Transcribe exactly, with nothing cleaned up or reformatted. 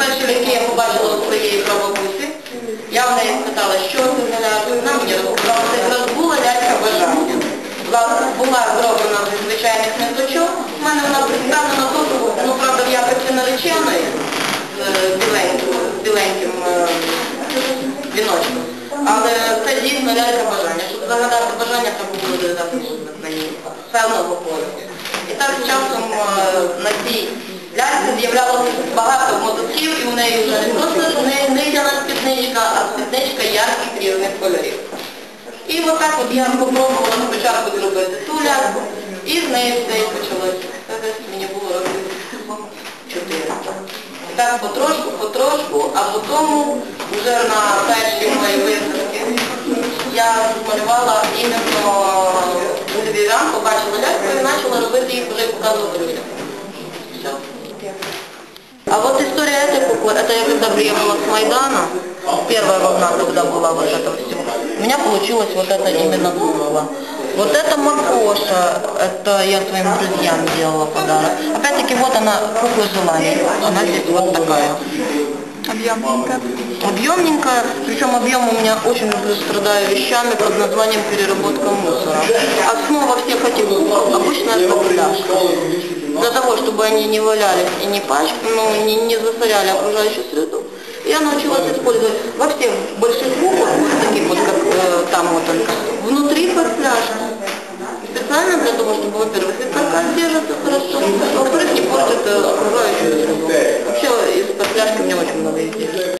перші ляльки я побачила у своєї прабабусі. Я в неї спитала, що це за лялька. Вона мені розповідала, це якраз була лялька бажання. Була зроблена зі звичайних ниточок. У мене вона представлена тут, ну, правда, в якості нареченої, з біленьким, з біленьким віночком. Але це дійсно лялька бажання. Щоб загадати бажання, треба було додати музик на ній, певного кольору. І так з часом на цій ляльці з'являлося багато мотоців, і у неї вже не просто нитяна спідничка, а спідничка ярких різних кольорів. І отак от я спробувала спочатку зробити ту ляльку, і з нею все і почалося. Це десь мені було років чотири. І так потрошку, потрошку, а потім вже на першій моїй виставці я змалювала іменно львів'ян, побачила ляльку і почала робити їх вже і показувати людям. Все. А вот история этой куклы, это я когда приехала с Майдана, первая волна, когда была вот это все, у меня получилась вот эта именно кукла. Вот эта Макоша, это я своим друзьям делала подарок. Опять-таки вот она, кукла желаний, она здесь вот такая. Объемненькая. Объемненькая, причем объем у меня очень люблю, страдаю вещами под названием переработка мусора. Основа всех этих кукол обычная стопляшка. Для того, чтобы они не валялись и не пачкали, ну, не, не засоряли окружающую среду, я научилась использовать во всех больших куклах, вот таких вот